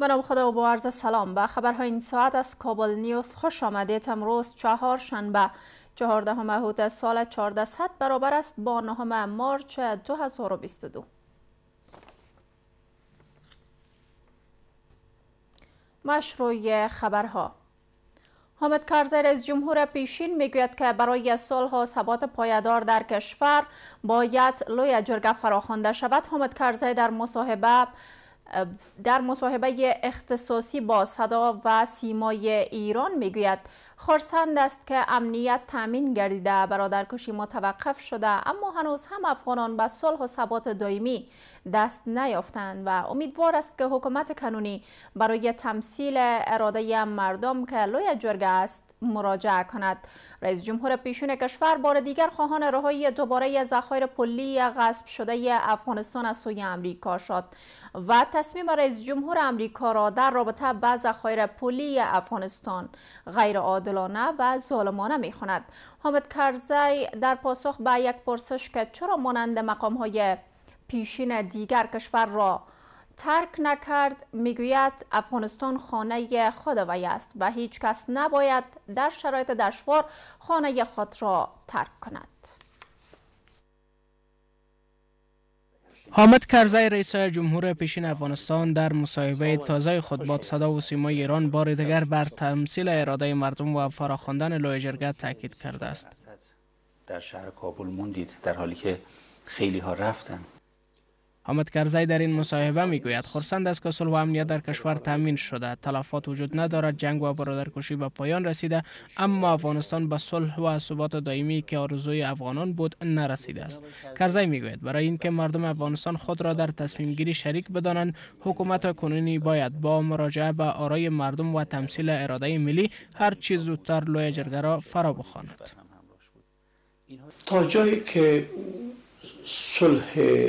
به نام خدا و با عرض سلام به خبرهای این ساعت از کابل نیوز خوش آمدید. امروز چهارشنبه 14 مهر سال 1400 برابر است با 9 مارچ 2022. مشروع خبرها: حامد کرزی رئیس جمهور پیشین میگوید که برای صلح و ثبات پایدار در کشور باید لوی جرگه فراخوانده شود. حامد کرزی در مصاحبه اختصاصی با صدا و سیمای ایران میگوید خرسند است که امنیت تامین گردیده، برادرکشی متوقف شده، اما هنوز هم افغانان به صلح و ثبات دائمی دست نیافتند و امیدوار است که حکومت کنونی برای تمثیل اراده مردم که لوی جرگه است مراجعه کند. رئیس جمهور پیشین کشور بار دیگر خواهان رهایی دوباره ذخایر پلی غصب شده افغانستان از سوی امریکا شد و تصمیم رئیس جمهور امریکا را در رابطه با ذخایر پلی افغانستان غیر عادلانه و ظالمانه می‌خواند. حامد کرزی در پاسخ به یک پرسش که چرا مانند مقام‌های پیشین دیگر کشور را ترک نکرد، میگوید افغانستان خانه خود وی است و هیچ کس نباید در شرایط دشوار خانه خود را ترک کند. حامد کرزی رئیس جمهور پیشین افغانستان در مصاحبه تازه خود با صدا و سیمای ایران بار دیگر بر تمثیل اراده مردم و فراخواندن لوی جرگه تاکید کرده است. در شهر کابل موندید در حالی که خیلی ها رفتن. حامد کرزی در این مصاحبه میگوید خرسند است که صلح و امنیت در کشور تامین شده، تلفات وجود ندارد، جنگ و برادرکشی به پایان رسیده، اما افغانستان به صلح و ثبات دائمی که آرزوی افغانان بود نرسیده است. کرزی میگوید برای اینکه مردم افغانستان خود را در تصمیم گیری شریک بدانند، حکومت کنونی باید با مراجعه به آرای مردم و تمثیل اراده ملی هر چیز زودتر لوی جرگه را فرا بخواند. تا جایی که صلح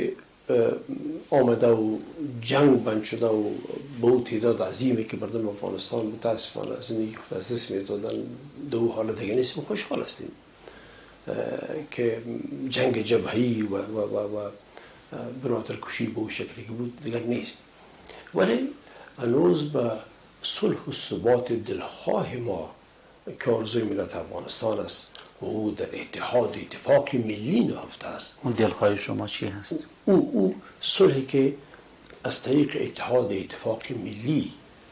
آمده و جنگ بند شده و به او تعداد عظیمی که مردم افغانستان متاسفانه زندگی خود از دست میدادن دو حالت دیگه نیستیم، خوشحال هستیم که جنگ جبهه‌ای و برادرکشی به او شکلی که بود دیگر نیست، ولی هنوز به صلح و ثبات دلخواه ما که آرزوی ملت افغانستان است و او در اتفاق ملی نهفته است. اون دلخواه شما چی هست؟ او صلحی که از طریق اتفاق ملی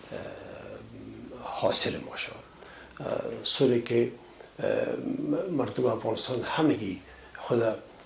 حاصل ما شد، صلحی که مردم افغانستان همگی خود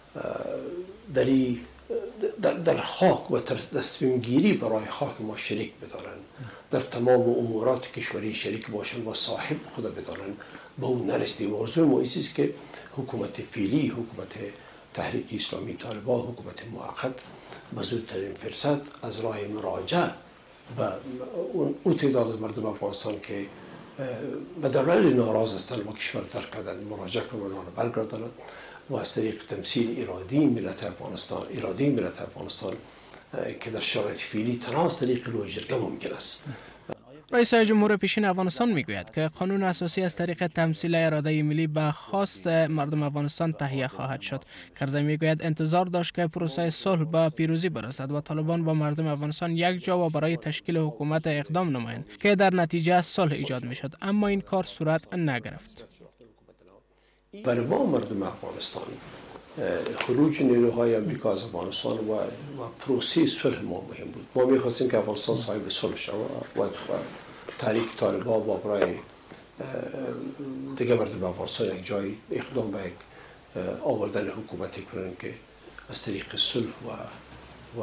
در خاک و تصمیم گیری برای خاک ما شریک بدارن، در تمام امورات کشوری شریک باشن و صاحب خود بدارن. به اون نرسیدیم. موضوع ما است که حکومت فعلی، حکومت تحریک اسلامی طالبان، حکومت موقت به زودترین فرصت از راه مراجعه به اون تعداد از مردم افغانستان که به دلایل ناراض هستند و کشور ترک کردن مراجعه کنند و آن را برگردانند و از طریق تمثیل اراده ملت افغانستان که در شرایط فعلی تنها از طریق لوی جرگه ممکن است. رئیس جمهور پیشین افغانستان میگوید که قانون اساسی از طریق تمثیل اراده ملی به خواست مردم افغانستان تهیه خواهد شد. کرزی میگوید انتظار داشت که پروسه صلح به پیروزی برسد و طالبان و مردم افغانستان یک جا و برای تشکیل حکومت اقدام نمایند که در نتیجه صلح ایجاد میشد، اما این کار صورت نگرفت. برای ما مردم افغانستان خروج نیروهای امریکا از افغانستان و پروسه صلح ما مهم بود. ما می‌خواستیم که افغانستان صاحب صلح شود و تحریک طالبان و برای دیگه مردم افغانستان یک جای اقدام به یک آوردن حکومتی کنند که از طریق صلح و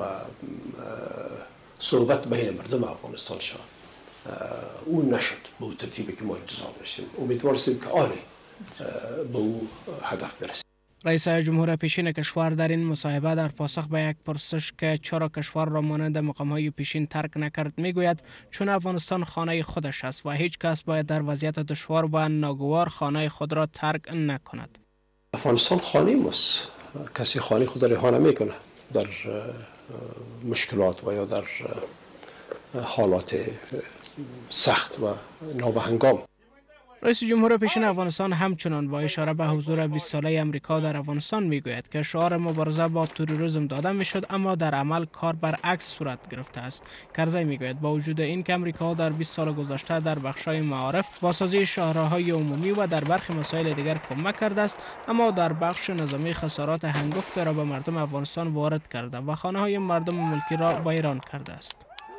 صحبت بین مردم افغانستان شد. اون نشد به اون ترتیبی که ما انتظار داشتیم. امیدوار هستیم که به او هدف برسیم. رئیس جمهور پیشین کشور در این مصاحبه در پاسخ به یک پرسش که چرا کشور را مانند مقام‌های پیشین ترک نکرد میگوید چون افغانستان خانه خودش است و هیچ کس باید در وضعیت دشوار و ناگوار خانه خود را ترک نکند. افغانستان خانه ماست، کسی خانه خود را رها نمیکنه در مشکلات و یا در حالات سخت و نابهنگام. رئیس جمهور پیشین افغانستان همچنان با اشاره به حضور 20 ساله امریکا در افغانستان میگوید که شعار مبارزه با تروریسم داده میشد، اما در عمل کار برعکس صورت گرفته است. کرزی میگوید با وجود این که امریکا در 20 سال گذشته در بخش‌های معارف، بازسازی شاهراهای عمومی و در برخی مسائل دیگر کمک کرده است، اما در بخش نظامی خسارات هنگفت را به مردم افغانستان وارد کرده و خانه‌های مردم ملکی را ویران کرده است.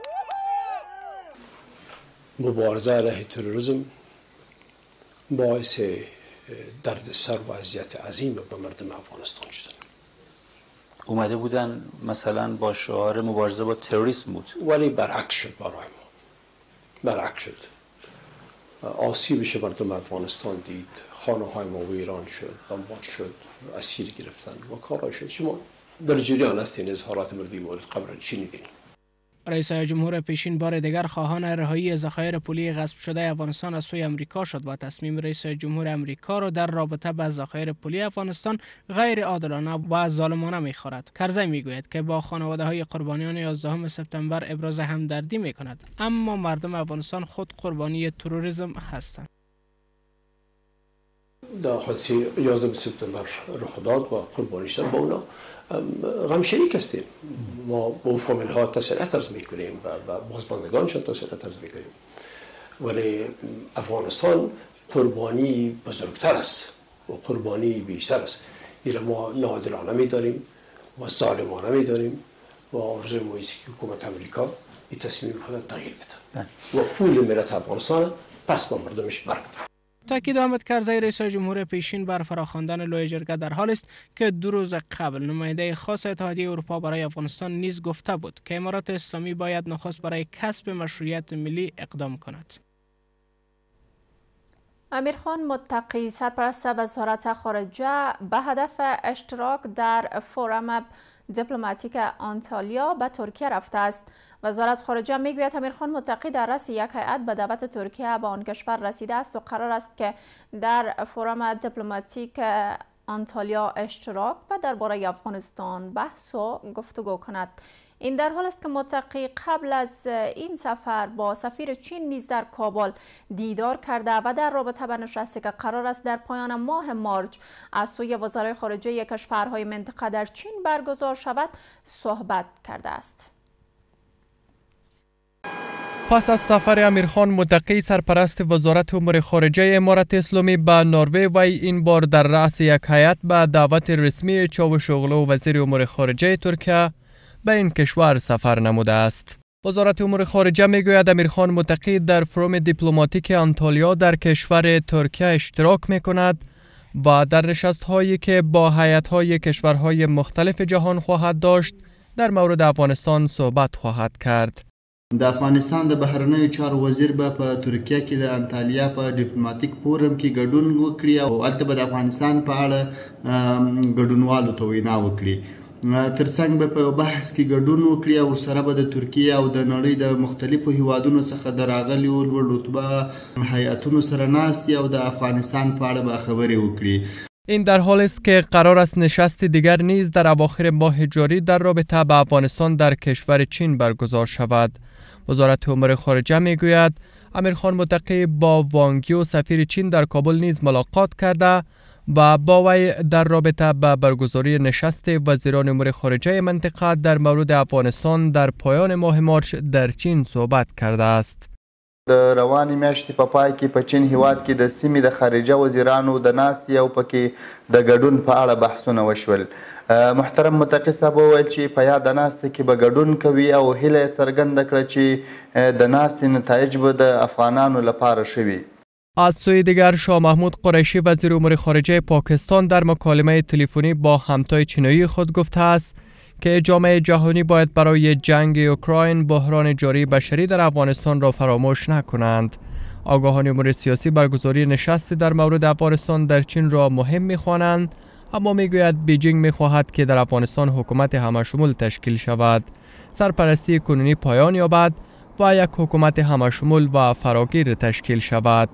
مبارزه علیه تروریسم باعث دردسر و اذیت عظیم به مردم افغانستان شد. اومده بودن مثلا با شعار مبارزه با تروریسم بود، ولی برعکس شد برای ما. برعکس شد. آسیبش مردم افغانستان دید، خانه های ما ویران شد، بمبار شد، اسیر گرفتن و کارهای شد. شما در جریان هستین اظهارات مردی مورد قبل شنیدین. رئیس جمهور پیشین بار دیگر خواهان رهایی ذخایر پولی غصب شده افغانستان از سوی امریکا شد و تصمیم رئیس جمهور امریکا را در رابطه با ذخایر پولی افغانستان غیر عادلانه و ظالمانه می‌خوارد. کرزی میگوید که با خانواده‌های قربانیان 11 سپتامبر ابراز همدردی می‌کند، اما مردم افغانستان خود قربانی تروریسم هستند. در حادثه 11 سپتامبر رخ داد و قربانی شدن با اونا غم شریک هستیم. ما با فامیل ها تسلیت عرض میکنیم و بازماندگانشان تسلیت عرض میکنیم، ولی افغانستان قربانی بزرگتر است و قربانی بیشتر است. این ما ناعادلانه میداریم و ظالمانه میداریم و آرزوی ما است که حکومت امریکا این تصمیم خود تغییر بده و پول ملت افغانستان پس با مردمش برگردد. تاکید آمد کرزی رئیس جمهور پیشین بر فراخواندن لوی جرگه در حال است که 2 روز قبل نماینده خاص اتحادیه اروپا برای افغانستان نیز گفته بود که امارات اسلامی باید نخست برای کسب مشروعیت ملی اقدام کند. امیرخان متقی سرپرست وزارت خارجه به هدف اشتراک در فورم دیپلماتیک آنتالیا به ترکیه رفته است. وزارت خارجه میگوید امیرخان متقی در رأس یک هیئت به دعوت ترکیه به آن کشور رسیده است و قرار است که در فورم دیپلماتیک آنتالیا اشتراک و درباره افغانستان بحث و گفتگو کند. این در حال است که متقی قبل از این سفر با سفیر چین نیز در کابل دیدار کرده و در رابطه با نشستی که قرار است در پایان ماه مارچ از سوی وزرای خارجه کشورهای منطقه در چین برگزار شود صحبت کرده است. پس از سفر امیرخان متقی سرپرست وزارت امور خارجه امارت اسلامی به نروژ و این بار در رأس یک هیئت به دعوت رسمی چاوشوغلو وزیر امور خارجه ترکیه به این کشور سفر نموده است. وزارت امور خارجه میگوید امیرخان متقی در فروم دیپلماتیک آنتالیا در کشور ترکیه اشتراک میکند و در نشست‌هایی که با هیئت‌های کشورهای مختلف جهان خواهد داشت در مورد افغانستان صحبت خواهد کرد. د افغانستان د بهرنیو چارو وزیر به په ترکیه کې د انتالیا په ډیپلوماټیک فورم کې ګډون وکړي او هلته به د افغانستان په اړه ګډونوالو ته وینا وکړي. ترڅنګ به په بحث کې ګډون وکړي او سره به د ترکیه او د نړۍ د مختلفو هیوادونو څخه د راغلیو لوړ رتبه هیئتونو سره ناستي او د افغانستان په اړه به خبرې وکړي. این در حال است که قرار است نشست دیگر نیز در اواخر ماه جاری در رابطه با افغانستان در کشور چین برگزار شود. وزارت امور خارجه میگوید امیرخان متقی با وانگیو سفیر چین در کابل نیز ملاقات کرده و با وی در رابطه با برگزاری نشست وزیران امور خارجه منطقه در مورد افغانستان در پایان ماه مارچ در چین صحبت کرده است. د روانې میاشتې په پای کې په چین هیواد کې د سیمې د خارجه وزیرانو د ناستې او پکې د ګډون په اړه بحثونه وشول. محترم متقی صاحب وویل چې په یاده ناسته کې به ګډون کوي او هیله یې څرګنده کړه چې د ناستې نتایج به د افغانانو لپاره ښه وي. از سوی دیگر شاه محمود قریشی وزیر امور خارجه پاکستان در مکالمه تلفنی با همتای چینی خود گفته است که جامعه جهانی باید برای جنگ اوکراین بحران جاری بشری در افغانستان را فراموش نکنند. آگاهان امور سیاسی برگزاری نشستی در مورد افغانستان در چین را مهم می‌خوانند، اما میگوید بیجینگ می‌خواهد که در افغانستان حکومت همه‌شمول تشکیل شود، سرپرستی کنونی پایان یابد و یک حکومت همه‌شمول و فراگیر تشکیل شود.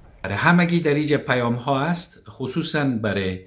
همگی در اینجا پیام ها است، خصوصا برای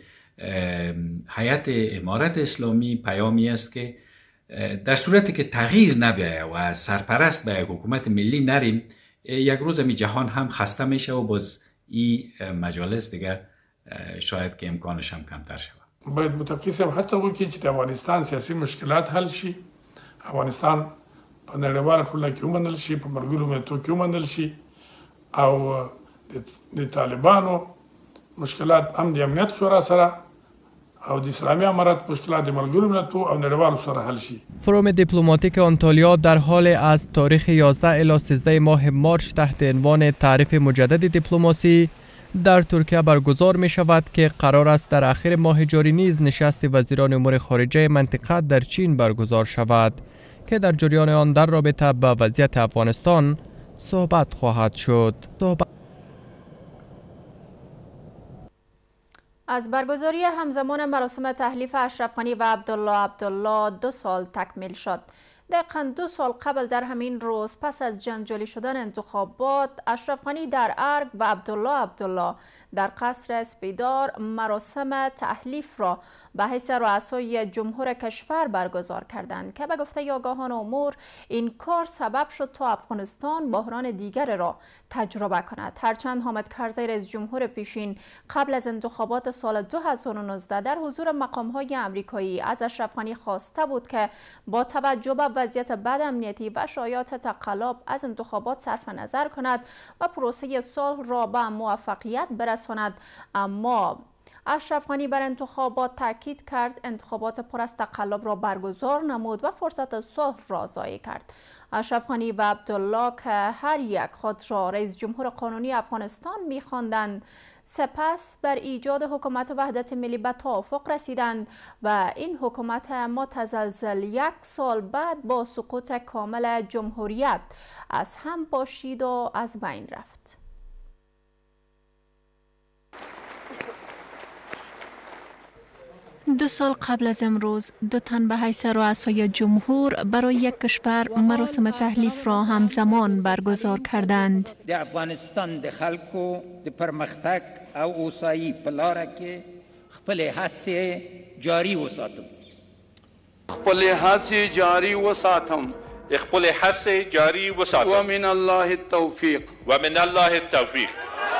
هیئت امارت اسلامی پیامی است که در صورتی که تغییر نبیاید و سرپرست به حکومت ملی نریم، یک روز می جهان هم خسته میشه و باز این مجالس دیگه شاید که امکانش هم کمتر شود. باید متفقی هم حتی وکی چې د افغانستان سیاسي مشکلات حل شي، افغانستان په نړیواله ټولنه کې ومنل شي، په ملګرو ملتونو کې ومنل شي، او د طالبانو مشکلات هم د امنیت شورا سره او د اسلامی امارات مشکلات د ملګرو ملتونو او نړیوالو سره حل شي. فروم دیپلماتیک آنتالیا در حال از تاریخ 11 الی 13 ماه مارچ تحت عنوان تعریف مجدد دیپلماسی در ترکیه برگزار می شود که قرار است در آخر ماه جاری نیز نشست وزیران امور خارجه منطقه در چین برگزار شود که در جریان آن در رابطه با وضعیت افغانستان صحبت خواهد شد. از برگزاری همزمان مراسم تحلیف اشرف غنی و عبدالله 2 سال تکمیل شد. دقیقاً 2 سال قبل در همین روز پس از جنجالی شدن انتخابات، اشرف غنی در ارگ و عبدالله در قصر اسپیدار مراسم تحلیف را به حیث رؤسای جمهور کشور برگزار کردند که به گفته آگاهان امور این کار سبب شد تا افغانستان بحران دیگر را تجربه کند. هرچند حامد کرزی رئیس جمهور پیشین قبل از انتخابات سال 2019 در حضور مقام‌های آمریکایی از اشرف غنی خواسته بود که با توجه به وضعیت بد امنیتی و شایعات تقلب از انتخابات صرف نظر کند و پروسه صلح را به موفقیت برساند، اما اشرف غنی بر انتخابات تاکید کرد، انتخابات پر از تقلب را برگزار نمود و فرصت صلح را ضایع کرد. اشرف غنی و عبدالله که هر یک خود را رئیس جمهور قانونی افغانستان می‌خواندند، سپس بر ایجاد حکومت وحدت ملی به توافق رسیدند و این حکومت متزلزل 1 سال بعد با سقوط کامل جمهوریت از هم پاشید و از بین رفت. دو سال قبل از امروز 2 تن به حیث رؤسای جمهور برای یک کشور مراسم تحلیف را همزمان برگزار کردند. د افغانستان د خلکو د پرمختګ او اوسایي په لاره کې خپل هڅې جاری وساتم. ومن الله التوفیق.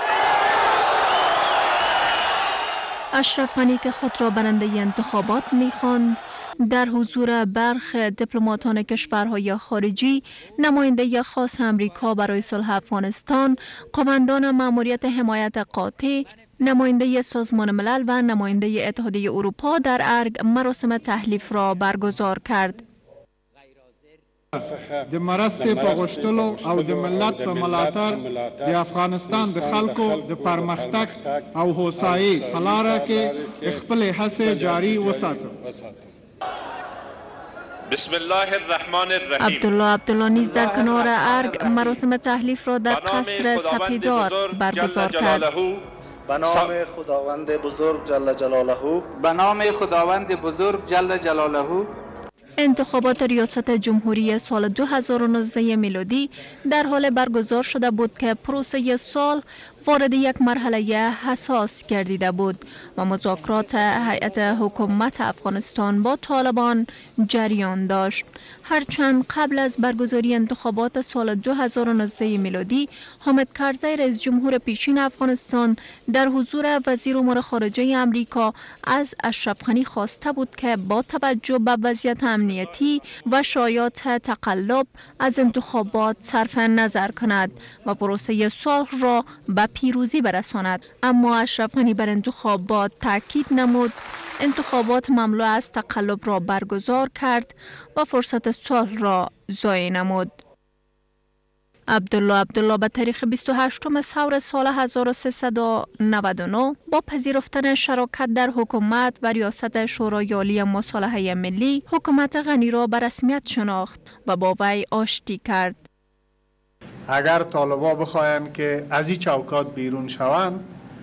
اشرف غنی که خود را برنده انتخابات می‌خواند، در حضور برخی دیپلماتان کشورهای خارجی، نماینده خاص امریکا برای صلح افغانستان، قماندان مأموریت حمایت قاطع، نماینده سازمان ملل و نماینده اتحادیه اروپا در ارگ مراسم تحلیف را برگزار کرد. د مرستې په غوښتلو او د ملت په ملاتړ د افغانستان د خلکو د پرمختګ او هوسایي په لاره کې خپل هڅې جاری وساتم. بسم الله الرحمن الرحیم. عبدالله نیز در کنار ارگ مراسم تحلیف را در قصر سپیدار برگزار کرد. به نام خداوند بزرگ جل جلاله. به نام خداوند بزرگ جل جلاله. انتخابات ریاست جمهوری سال 2019 میلادی در حال برگزار شده بود که پروسه صلح وارد یک مرحله حساس گردیده بود و مذاکرات هیئت حکومت افغانستان با طالبان جریان داشت. هرچند قبل از برگزاری انتخابات سال 2019 میلادی، حامد کرزی رئیس جمهور پیشین افغانستان در حضور وزیر امور خارجه آمریکا از اشرف غنی خواسته بود که با توجه به وضعیت امنیتی و شایعات تقلب از انتخابات صرف نظر کند و پروسه صلح را به پیروزی برساند، اما اشرف غنی بر انتخابات تاکید نمود، انتخابات مملو از تقلب را برگزار کرد و فرصت صلح را ضایع نمود. عبدالله به تاریخ 28 ثور سال 1399 با پذیرفتن شراکت در حکومت و ریاست شورای عالی مصالحه ملی، حکومت غنی را به رسمیت شناخت و با وی آشتی کرد. اگر طالبا بخواهند که از این چوکات بیرون شوند،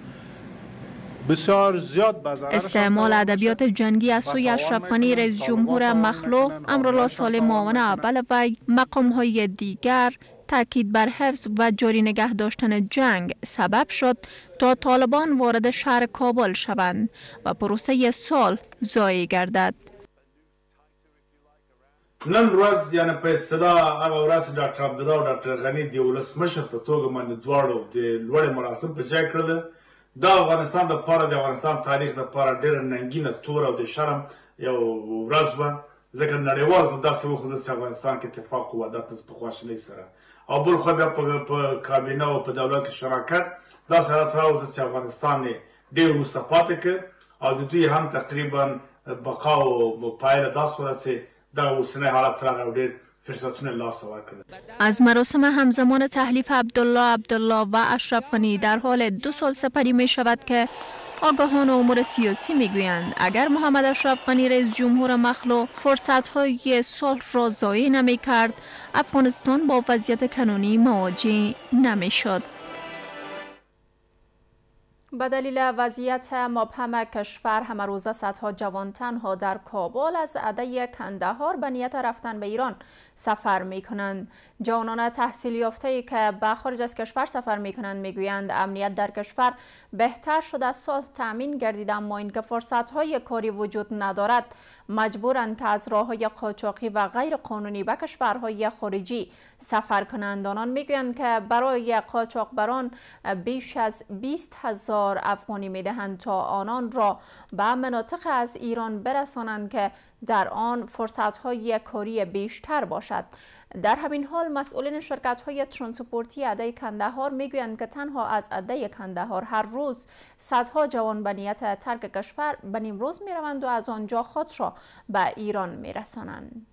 بسیار زیاد استعمال ادبیات جنگی از سوی اشرف غنی رئیس جمهور مخلوع، امرالله صالح معاون اول وی، مقام‌های دیگر تاکید بر حفظ و جاری نگه داشتن جنگ سبب شد تا طالبان وارد شهر کابل شوند و پروسه صلح ضایع گردد. نن ورځ یعنی په اصطلاح هغه ورځ ډاکټر عبدالله او ډاکټر غني د ولسمشر په توګه باندې دواړو د لوړې مراسم په ځای کړل. دا افغانستان دپاره د افغانستان تاریخ دپاره ډېره ننګینه تور او د شرم یو ورځ وه، ځکه نړیوالو ته داسې وښودل چې افغانستان کې اتفاق و وحدت په خواشینۍ سره، او بل خوا بیا په کابینه او په دولت کې شراکت داسې حالت راوځه چې افغانستان یې ډېر وروسته پاتې کړ او د دوی هم تقریبا بقا او پایله داسې وه چې دغه اوسنی حالت راغی او ډېر فرصتونه لاس ورکړل. از مراسم همزمان تحلیف عبدالله و اشرف غنی در حال 2 سال سپری می شود که آگاهان امور سیاسی میگویند اگر محمد اشرف غنی رئیس جمهور مخلوع فرصت‌های صلح را ضایع نمی‌کرد، افغانستان با وضعیت کنونی مواجه نمی‌شد. به دلیل وضعیت مبهم کشور همروزه صدها جوان تنها در کابل از عده کندهار به نیت رفتن به ایران سفر می کنند. جوانان تحصیل یافته که به خارج از کشور سفر می کنند می گویند امنیت در کشور بهتر شده، صلح تامین گردیده، اما اینکه فرصت های کاری وجود ندارد مجبورند که از راه های قاچاقی و غیر قانونی به کشورهای خارجی سفر کنند. آنان می گویند که برای قاچاقبران بیش از 20,000 افغانی می دهند تا آنان را به مناطق از ایران برسانند که در آن فرصت های کاری بیشتر باشد. در همین حال مسئولین شرکت های ترانسپورتی عده کندهار میگویند که تنها از عده کندهار هر روز صدها جوان به نیت ترک کشور به نیمروز می روند و از آنجا خود را به ایران می رسانند.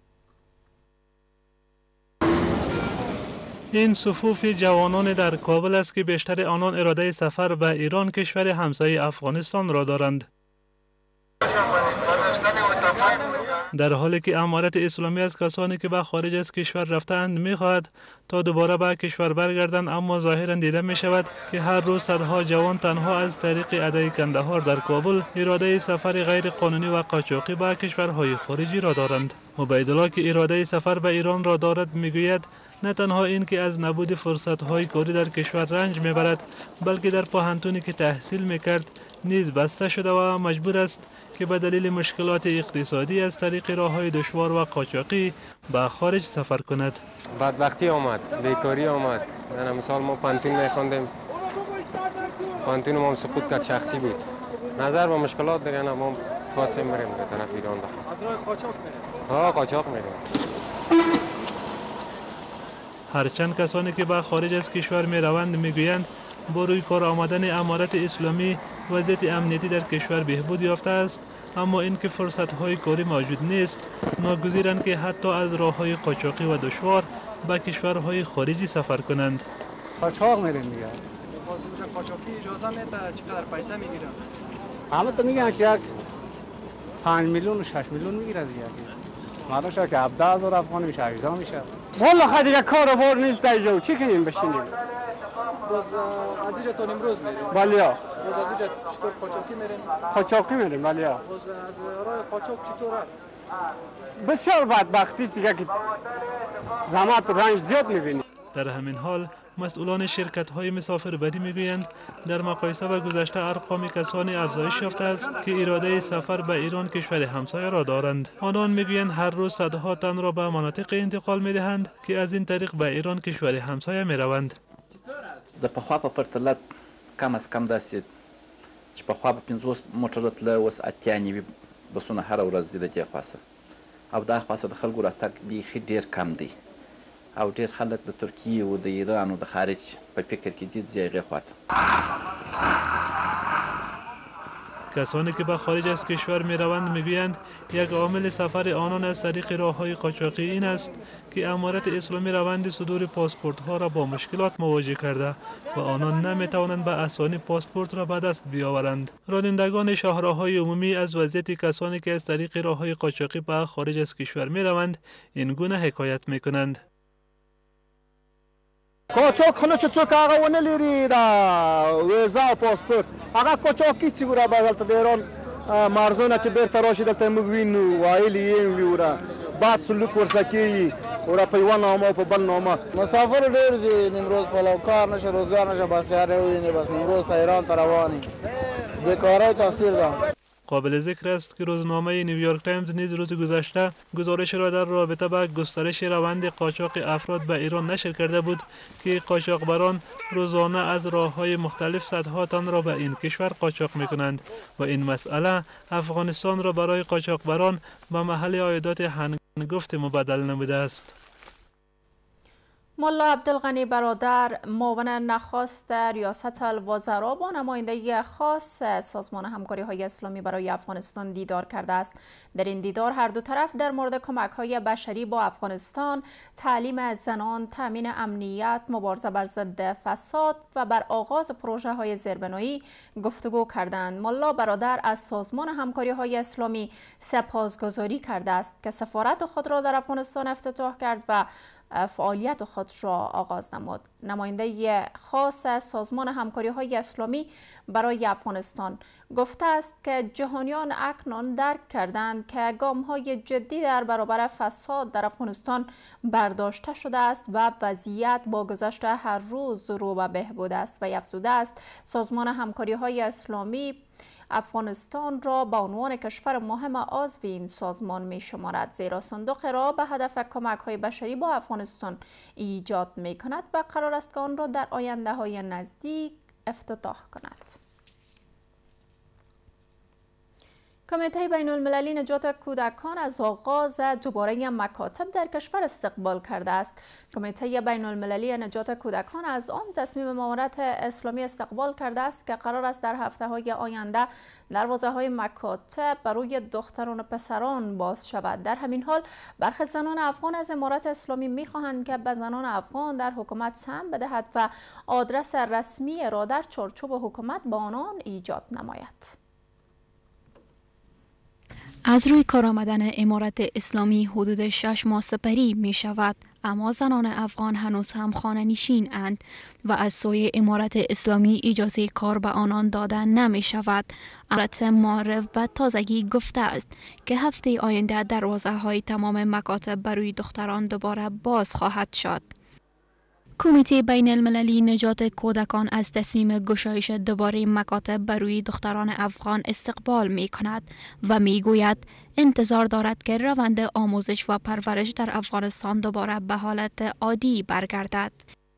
این صفوف جوانان در کابل است که بیشتر آنان اراده سفر به ایران، کشور همسایه افغانستان را دارند. در حالی که امارت اسلامی از کسانی که به خارج از کشور رفتند می‌خواهد تا دوباره به کشور برگردند، اما ظاهراً دیده می شود که هر روز صدها جوان تنها از طریق عده کندهار در کابل اراده سفر غیر قانونی و قاچاقی به کشورهای خارجی را دارند. عبیدالله که اراده سفر به ایران را دارد میگوید نه تنها این که از نبود فرصت‌های کاری در کشور رنج میبرد، بلکه در پوهنتونی که تحصیل میکرد نیز بسته شده و مجبور است که به دلیل مشکلات اقتصادی از طریق راه‌های دشوار و قاچاقی به خارج سفر کند. بدبختی آمد، بیکاری آمد. یعنی مثال ما پانتون می‌خواندیم، پانتون ما سقوط کرد، شخصی بود. نظر به مشکلات دیگه ما خواستیم بریم به طرف ایران بخوام. از راه قاچاق میریم. قاچاق میریم. هرچند کسانی که به خارج از کشور می‌روند میگویند با روی کار آمدن امارت اسلامی وضعیت امنیتی در کشور بهبود یافته است، اما اینکه فرصت‌های کاری موجود نیست، ناگزیرند که حتی از راه‌های قاچاقی و دشوار به کشورهای خارجی سفر کنند. قاچاق میریم دیگه. باز قاچاقی اجازه میده، چقدر پیسه میگیره؟ همه تو میگن که 5 میلیون و 6 میلیون میگیره دیگه. معلوم شد که 17,000 افغان میشه، 18 میشه. والا خیلی دیگه کار بار نیست اینجا. چی کنیم بشینیم؟ باز از اینجا تا نیمروز میریم. بله. باز از اینجا چطور قاچاقی میریم؟ قاچاقی میریم بله. باز از راه قاچاق چطور است؟ بسیار بدبختی است دیگه که زحمت و رنج زیاد میبینیم. در همین حال مسئولان شرکت‌های مسافربری میگویند در مقایسه با گذشته ارقام کسانی افزایش یافته است که اراده سفر به ایران، کشور همسایه را دارند. آنان میگویند هر روز صدها تن را به مناطق انتقال میدهند که از این طریق به ایران، کشور همسایه میروند. د پخوا په پرتله کم از کم داسې چې پخوا به 50 موټره تله، اوس 80 بسونه هره ورځ ځي د دې خواسه، او دا خواسه د خلکو راتګ بیخي ډېر کم دی، او ډېر خلک د ترکیې و د ایران و د خارج په فکر کې دي ځي هغې خواته. کسانی که به خارج از کشور می روند می گویند یک عامل سفر آنان از طریق راه‌های قاچاقی این است که امارت اسلامی روند صدور پاسپورت ها را با مشکلات مواجه کرده و آنان نمی توانند به آسانی پاسپورت را به دست بیاورند. رانندگان شاهراه‌های عمومی از وضعیت کسانی که از طریق راه‌های قاچاقی به خارج از کشور می روند این گونه حکایت می کنند. قاچاق خلک څوک هغه ونه لري دا ویزا او پاسپورت، هغه قاچاقي چې ګوره به دلته د ایران مرزونه چې بیرته راشي دلته موږ وینو وایلي یې ویوره بد سلوک ورسره کېږي وره په یوه نامه او په بل نامه. مسافر ډېر ځي نیمروز پلو، کار نشه روزګار نشه، بس شهر وویني، بس نیمروز ته ایران ته روان یي. بیکارۍ تاثیر ده. قابل ذکر است که روزنامه نیویورک تایمز نیز روز گذشته گزارش را در رابطه با گسترش روند قاچاق افراد به ایران نشر کرده بود که قاچاقبران روزانه از راه‌های مختلف صدها تن را به این کشور قاچاق می‌کنند و این مسئله افغانستان را برای قاچاقبران به محل عایدات هنگفت مبدل نموده است. ملا عبدالغنی برادر معاون نخست ریاست الوزراء با نماینده خاص سازمان همکاری های اسلامی برای افغانستان دیدار کرده است. در این دیدار هر دو طرف در مورد کمک های بشری با افغانستان، تعلیم زنان، تامین امنیت، مبارزه بر ضد فساد و بر آغاز پروژه های زیربنایی گفتگو کردند. ملا برادر از سازمان همکاری های اسلامی سپاسگزاری کرده است که سفارت خود را در افغانستان افتتاح کرد و فعالیت خود را آغاز نمود. نماینده خاص سازمان همکاری های اسلامی برای افغانستان گفته است که جهانیان اکنون درک کردند که گام های جدی در برابر فساد در افغانستان برداشته شده است و وضعیت با گذشت هر روز رو به بهبود است و افزوده است سازمان همکاری های اسلامی افغانستان را به عنوان کشور مهم عضو این سازمان می شمارد، زیرا صندوق را به هدف کمک های بشری با افغانستان ایجاد می کند و قرار است که آن را در آینده های نزدیک افتتاح کند. کمیته بین المللی نجات کودکان از آغاز دوباره مکاتب در کشور استقبال کرده است. کمیته بین المللی نجات کودکان از آن تصمیم مامورت اسلامی استقبال کرده است که قرار است در هفته های آینده دروازه های مکاتب برای دختران و پسران باز شود. در همین حال برخی زنان افغان از امارت اسلامی می خواهند که به زنان افغان در حکومت سهم بدهد و آدرس رسمی را در چارچوب حکومت با آنان ایجاد نماید. از روی کار آمدن امارت اسلامی حدود 6 ماه سپری می شود، اما زنان افغان هنوز هم خانه نشین اند و از سوی امارت اسلامی اجازه کار به آنان داده نمی شود. امارت معرف به تازگی گفته است که هفته آینده دروازه های تمام مکاتب برای دختران دوباره باز خواهد شد. کمیته بین المللی نجات کودکان از تصمیم گشایش دوباره مکاتب برای دختران افغان استقبال می کند و می گوید انتظار دارد که روند آموزش و پرورش در افغانستان دوباره به حالت عادی برگردد.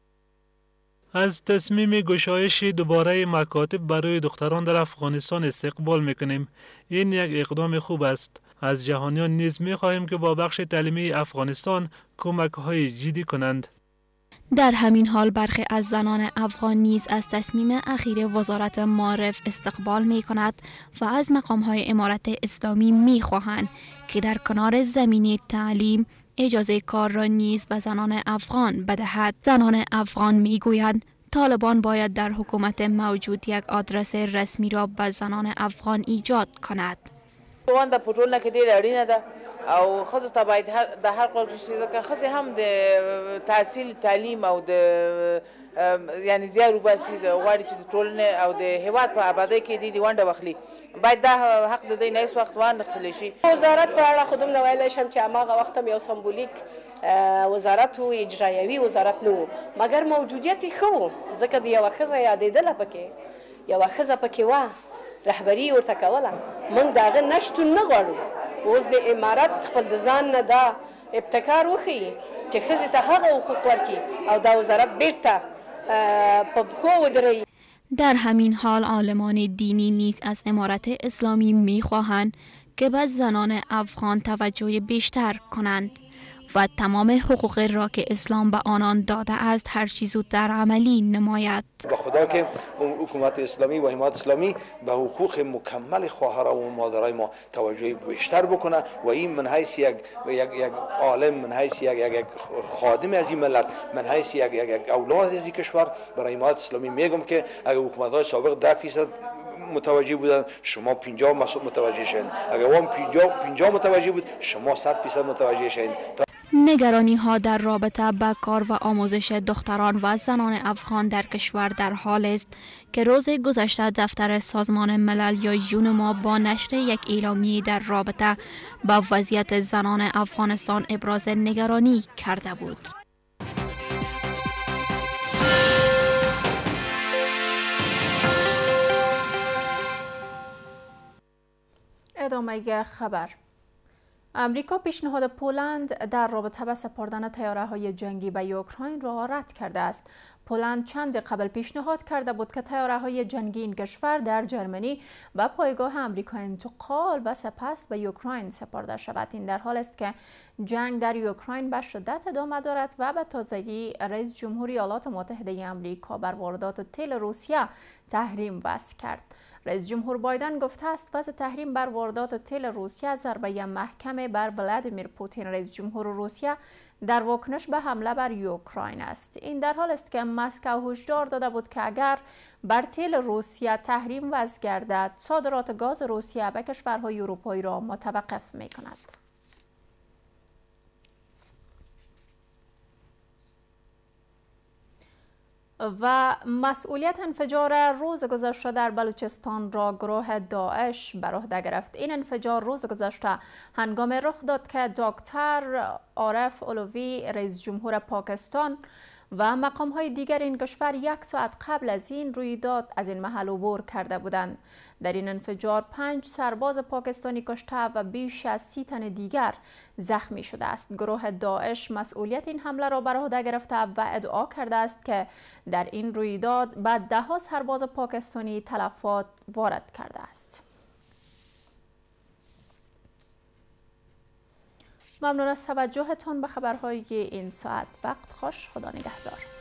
از تصمیم گشایش دوباره مکاتب برای دختران در افغانستان استقبال می کنیم. این یک اقدام خوب است. از جهانیان نیز می خواهیم که با بخش تعلیمی افغانستان کمک های جدی کنند. در همین حال برخی از زنان افغان نیز از تصمیم اخیر وزارت معرف استقبال می کند و از مقام های امارت اسلامی می خواهند که در کنار زمینه تعلیم اجازه کار را نیز به زنان افغان بدهد. زنان افغان می گویند طالبان باید در حکومت موجود یک آدرس رسمی را به زنان افغان ایجاد کند. وانده پټول کې ډېر اړینه ده او ښځو ته باید د هر قول ځکه ښځې هم د تحصیل تعلیم او د یعنی زیار وباسي غواړي چې د ټولنې او د هیواد په آبادۍ کې دې ونډه واخلي، باید دا حق د دوی نه هېڅ وخت وانخیستلی شي. وزارت په اړه خو دومره ویلی شم چې هماغه وخت هم یو سمبولیک وزارت و اجرایوي وزارت نه و، مګر موجودیت یې ښه و ځکه د یوه ښځه یادېدله پکې، یوه ښځه پکې وه رهبري ورته کوله. موږ د هغه نشتون نه غواړو. اوس د امارت خپل د ځان نه دا ابتکار وښیي چې ښځې ته هغه حقوق ورکړي او دا وزارت بیرته په پښو ودروي. در همین حال عالمان دینی نیز از امارت اسلامی می‌خواهند که به زنان افغان توجه بیشتر کنند و تمام حقوق را که اسلام به آنان داده است هر چیز زودتر عملی نماید. به خدا که حکومت اسلامی و حمایت اسلامی به حقوق مکمل خواهران و مادرای ما توجه بیشتر بکنه و این من حیث یک عالم، من حیث یک خادم از این ملت، من حیث یک اولاد از این کشور برای حمایت اسلامی میگم که اگر حکومت‌های سابق 10% متوجه بودن شما 50 متوجه شین، اگر اون 50 متوجه بود شما 100% متوجه شین. نگرانی ها در رابطه با کار و آموزش دختران و زنان افغان در کشور در حال است که روز گذشته دفتر سازمان ملل یا یونما با نشر یک اعلامیه در رابطه با وضعیت زنان افغانستان ابراز نگرانی کرده بود. ادامه خبر. امریکا پیشنهاد پولند در رابطه با سپردن طیاره‌های جنگی به اوکراین را رد کرده است. پولند چند قبل پیشنهاد کرده بود که طیاره‌های جنگی این کشور در جرمنی و پایگاه آمریکا انتقال و سپس به اوکراین سپرده شود. این در حال است که جنگ در اوکراین به شدت ادامه دارد و به تازگی رئیس جمهوری ایالات متحده آمریکا بر واردات تیل روسیه تحریم وضع کرد. رئیس جمهور بایدن گفته است وضع تحریم بر واردات تیل روسیه ضربه محکم بر ولادیمیر پوتین رئیس جمهور روسیه در واکنش به حمله بر اوکراین است. این در حال است که مسکو هشدار داده بود که اگر بر تیل روسیه تحریم وضع گردد صادرات گاز روسیه به کشورهای اروپایی را متوقف می کند. و مسئولیت انفجار روز گذشته در بلوچستان را گروه داعش بر عهده گرفت. این انفجار روز گذشته هنگام رخ داد که دکتر عارف علوی رئیس جمهور پاکستان و مقام‌های دیگر این کشور 1 ساعت قبل از این رویداد از این محل عبور کرده بودند. در این انفجار 5 سرباز پاکستانی کشته و بیش از 30 تن دیگر زخمی شده است. گروه داعش مسئولیت این حمله را بر عهده گرفته و ادعا کرده است که در این رویداد به 10 سرباز پاکستانی تلفات وارد کرده است. ممنون از توجهتان به خبرهای این ساعت. وقت خوش. خدا نگهدار.